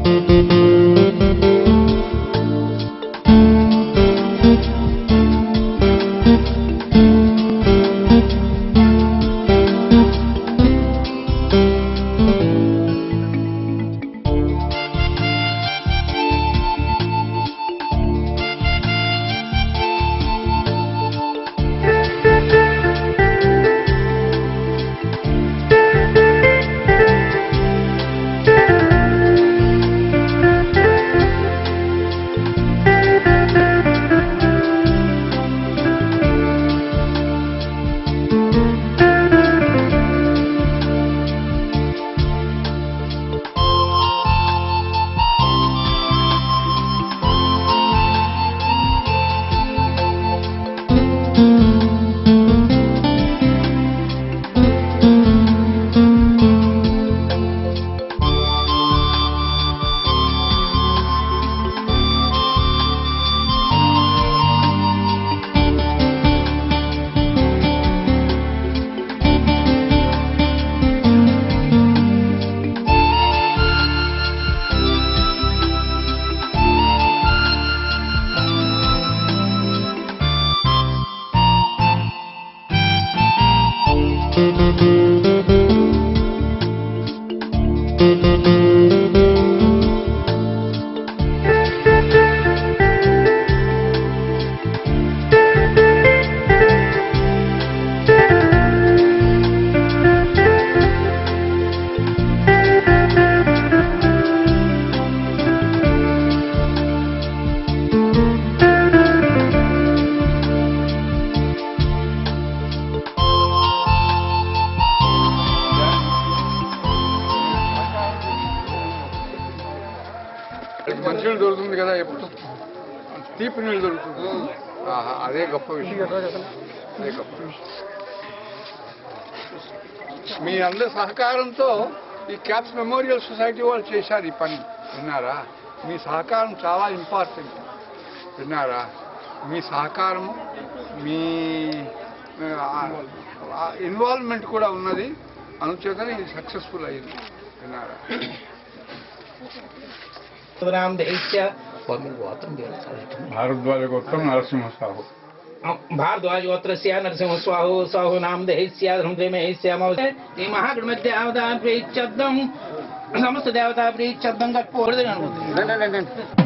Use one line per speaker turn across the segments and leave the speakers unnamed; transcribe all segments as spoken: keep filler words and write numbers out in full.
మంచినీళ్ళు దొరుకుతుంది కదా, ఎప్పుడు తీపి నీళ్ళు దొరుకుతుంది. అదే గొప్ప విషయం, అదే గొప్ప విషయం. మీ అందరి సహకారంతో ఈ క్యాప్స్ మెమోరియల్ సొసైటీ వాళ్ళు చేశారు ఈ పని, విన్నారా? మీ సహకారం చాలా ఇంపార్టెంట్, విన్నారా? మీ సహకారం, మీ ఇన్వాల్వ్మెంట్ కూడా ఉన్నది, అనుచేతనే ఇది సక్సెస్ఫుల్ అయింది, విన్నారా? भारद्वाज गोत्र नरसिंह साहू
भारद्वाज गोत्र नरसिंह स्वाहो स्वाहो नाम महागणमध्यावता प्रीच्छब्दम समस्त देवता प्रीच्छब्दम कट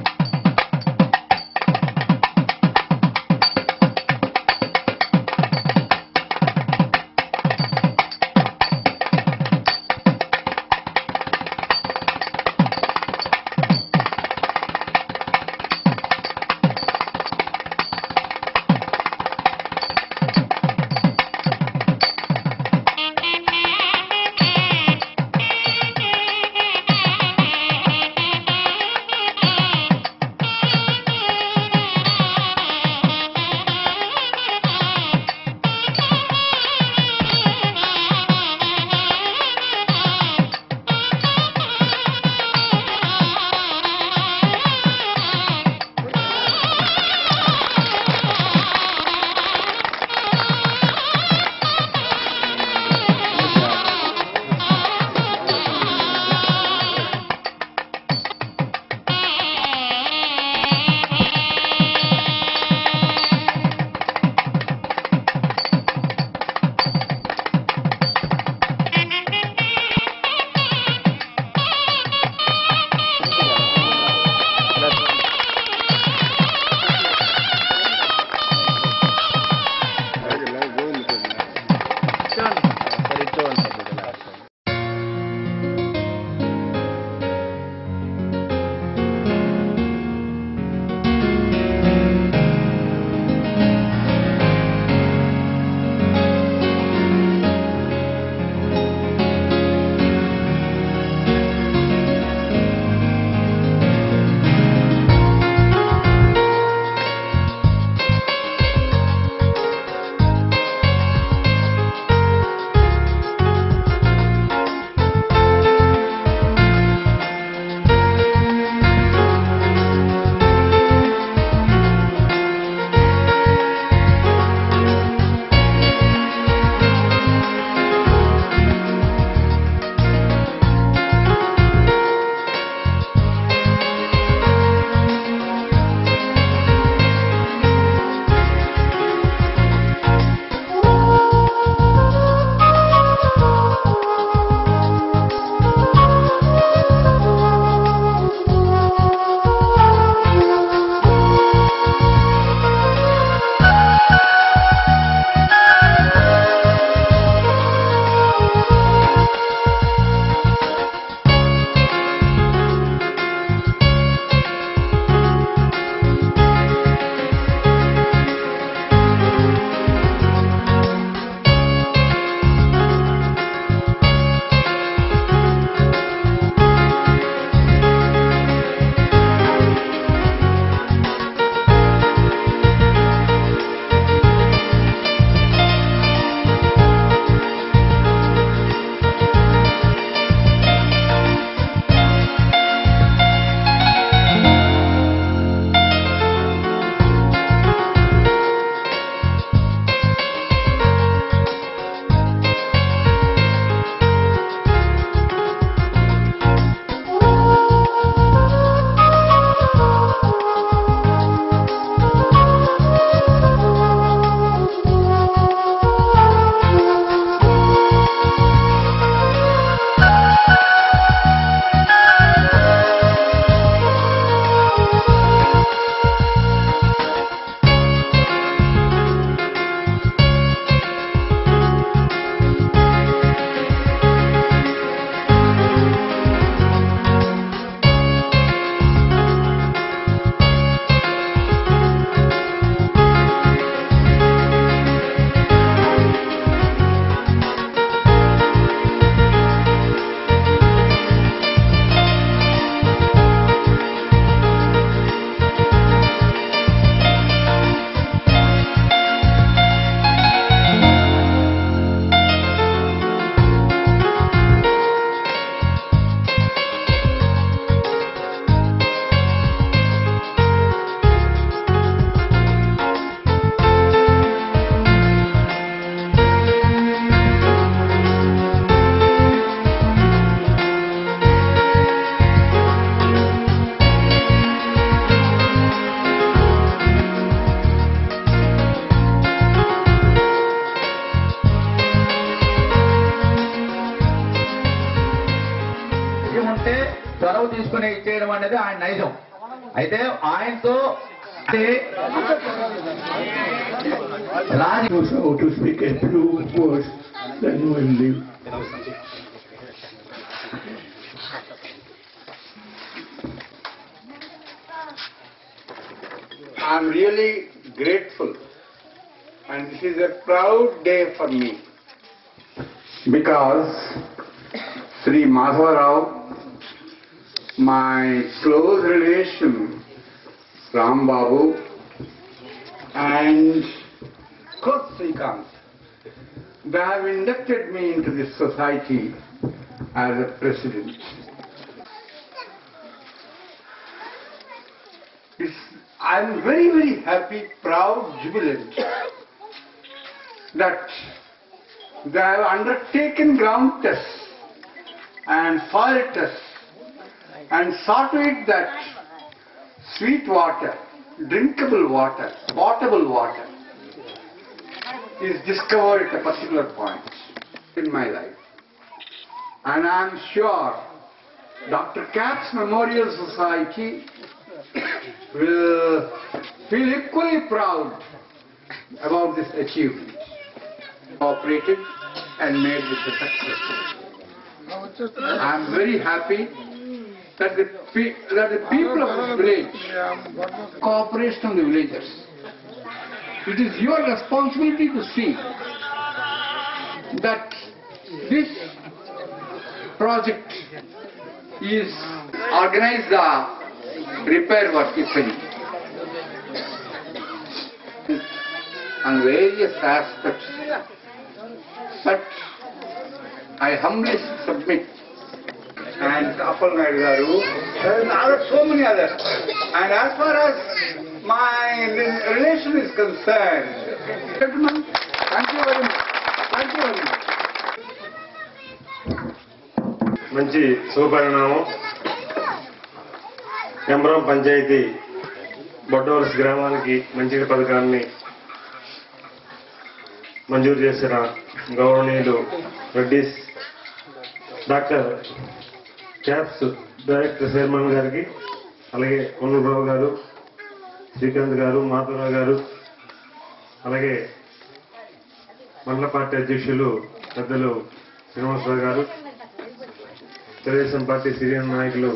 చొరవ తీసుకుని ఇచ్చేయడం అనేది ఆయన నైజం. అయితే ఆయనతో రాజ
to speak a few words, then we will leave.
I'm really grateful, and this is a proud day for me, because Sri Madhava Rao, my close relation, Ram Babu, and Kurt Srikant, they have inducted me into this society as a president. It's, I'm very, very happy, proud, jubilant that they have undertaken ground tests and soil tests and saw to it that sweet water, drinkable water, potable water is discovered at a particular point in my life. And I am sure Doctor Capps Memorial Society will feel equally proud about this achievement. Operated and made this a success. I am very happy that the, pe- that the people of this village cooperate from the villagers. It is your responsibility to see that this project is organized the repair work, if any, on various aspects. But I humbly submit, and Appal Naidu Garu, and other, so many others. And as far as my relation is concerned, gentlemen, thank you very much. Thank you very much.
మంచి శుభపరిణామం. ఎంబ్రం పంచాయతీ బొడ్డవలస గ్రామానికి మంచినీటి పథకాన్ని మంజూరు చేసిన గౌరవనీయులు Reddy's doctor caps director chairman గారికి, అలాగే కొన్నూరురావు గారు, శ్రీకాంత్ గారు, మాధవరావు గారు, అలాగే మండల పార్టీ అధ్యక్షులు పెద్దలు శ్రీనివాసరావు గారు, తెలుగుదేశం పార్టీ సీనియర్ నాయకులు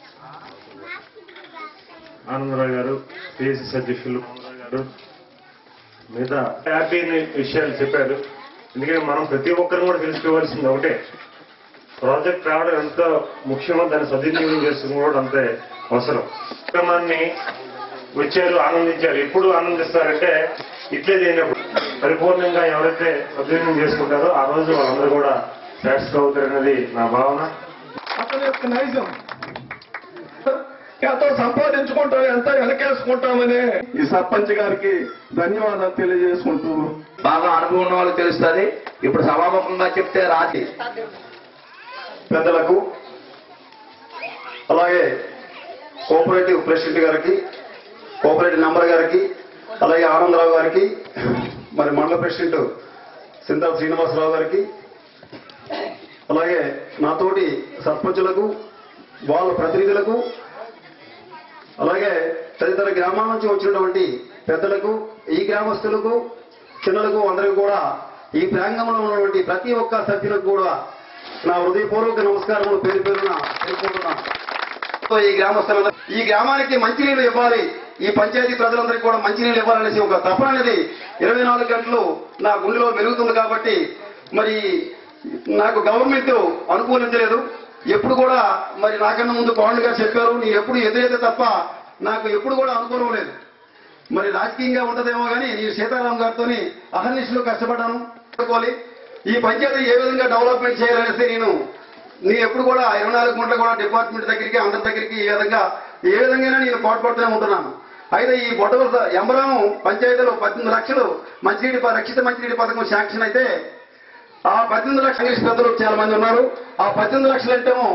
ఆనందరావు గారు, పిఎస్ఎస్ అధ్యక్షులు గారు, మిగతా హ్యాపీ విషయాలు చెప్పారు. ఎందుకంటే మనం ప్రతి ఒక్కరు కూడా తెలుసుకోవాల్సింది ఒకటే, ప్రాజెక్ట్ రావడం ఎంత ముఖ్యమో దాన్ని సద్వినియోగం చేసుకోవడం అంతే అవసరం. కార్యక్రమాన్ని వచ్చారు, ఆనందించారు. ఎప్పుడు ఆనందిస్తారంటే ఇట్లే చేయనప్పుడు. పరిపూర్ణంగా ఎవరైతే సద్వినియోగం చేసుకుంటారో ఆ రోజు వాళ్ళందరూ కూడా సాటిస్ఫై అవుతారనేది నా భావన.
అతని యొక్క నైజం ఎంతో సంపాదించుకుంటాం, ఎంత వెనకేసుకుంటామని ఈ సర్పంచ్ గారికి ధన్యవాదాలు తెలియజేసుకుంటూ,
బాగా అనుభవం ఉన్న వాళ్ళకి తెలుస్తుంది. ఇప్పుడు సభాముఖంగా చెప్తే రాజీ
పెద్దలకు, అలాగే కోఆపరేటివ్ ప్రెసిడెంట్ గారికి, కోఆపరేటివ్ మెంబర్ గారికి, అలాగే ఆనందరావు గారికి, మరి మండల ప్రెసిడెంట్ సింతాల శ్రీనివాసరావు గారికి, అలాగే నాతోటి సర్పంచులకు, వాళ్ళ ప్రతినిధులకు, అలాగే తదితర గ్రామాల నుంచి వచ్చినటువంటి పెద్దలకు, ఈ గ్రామస్తులకు, చిన్నలకు, అందరికీ కూడా ఈ ప్రాంగంలో ఉన్నటువంటి ప్రతి ఒక్క సభ్యులకు కూడా నా హృదయపూర్వక నమస్కారములు పేరు పేరున తెలుపుకుంటున్నాను. ఈ గ్రామస్తుల ఈ గ్రామానికి మంచినీళ్ళు ఇవ్వాలి, ఈ పంచాయతీ ప్రజలందరికీ కూడా మంచినీళ్ళు ఇవ్వాలనేసి ఒక తపన అనేది ఇరవై నాలుగు గంటలు నా గుండెలో మెరుగుతుంది. కాబట్టి మరి నాకు గవర్నమెంట్ అనుకూలించలేదు. ఎప్పుడు కూడా మరి నాకన్నా ముందు పవన్ గారు చెప్పారు, నీ ఎప్పుడు ఎదురైతే తప్ప నాకు ఎప్పుడు కూడా అనుకూలం లేదు. మరి రాజకీయంగా ఉంటదేమో కానీ నేను సీతారాం గారితో అహర్నిశలు కష్టపడ్డాను. ఈ పంచాయతీ ఏ విధంగా డెవలప్మెంట్ చేయాలనేసి నేను నేను ఎప్పుడు కూడా ఇరవై నాలుగు గంటలు కూడా డిపార్ట్మెంట్ దగ్గరికి, అందరి దగ్గరికి ఈ విధంగా ఏ విధంగా నేను పాటుపడుతూనే ఉంటున్నాను. అయితే ఈ బొట్టవలస ఎంబరాము పంచాయతీలో పద్దెనిమిది లక్షలు మంచినీటి రక్షిత మంచినీటి పథకం శాంక్షన్ అయితే ఆ పద్దెనిమిది లక్షల పెద్దలు చాలా మంది ఉన్నారు. ఆ పద్దెనిమిది లక్షలు అంటేమో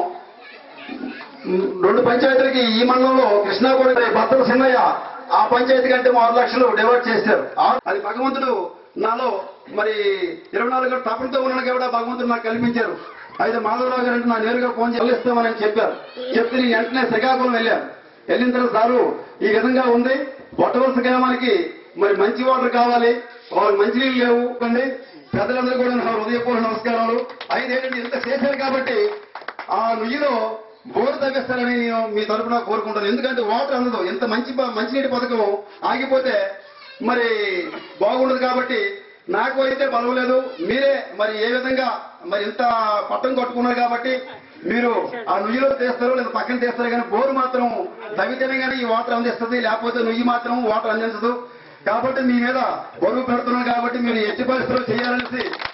రెండు పంచాయతీలకి ఈ మండలంలో కృష్ణాపురం భర్తల సిన్నయ్య ఆ పంచాయతీ కంటే ఆరు లక్షలు డివైడ్ చేశారు. అది భగవంతుడు నాలో మరి ఇరవై నాలుగు గంటల తపనతో ఉన్నాను కాబట్టి భగవంతుడు నాకు కల్పించారు. అయితే మాధవరావు గారు అంటే నా నేరుగా ఫోన్ చెల్లిస్తామని చెప్పారు. చెప్తే నేను వెంటనే శ్రీకాకుళం వెళ్ళాను. వెళ్ళిన తర్వాత సారు ఈ విధంగా ఉంది, పొట్టవలస గ్రామానికి మరి మంచి వాటర్ కావాలి, వాళ్ళకి మంచినీళ్ళు లేవు అండి. పెద్దలందరూ కూడా నా హృదయపూర్వక నమస్కారాలు. అయితే ఏంటంటే ఇంత చేశారు కాబట్టి ఆ నుయ్యిలో బోరు తగ్గిస్తారని నేను మీ తరఫున కోరుకుంటాను. ఎందుకంటే వాటర్ అందదు, ఎంత మంచి మంచినీటి పథకం ఆగిపోతే మరి బాగుండదు. కాబట్టి నాకు అయితే బలం లేదు, మీరే మరి ఏ విధంగా మరి ఇంత పట్టం కట్టుకున్నారు కాబట్టి మీరు ఆ నుయ్యిలో తీస్తారో లేదా పక్కన తీస్తారో కానీ బోరు మాత్రం తవ్వితేనే కానీ ఈ వాటర్ అందిస్తుంది, లేకపోతే నుయ్యి మాత్రం వాటర్ అందించదు. కాబట్టి మీ మీద బరువు పెడుతున్నాను కాబట్టి మీరు ఎట్టి పరిస్థితుల్లో చేయాలనేసి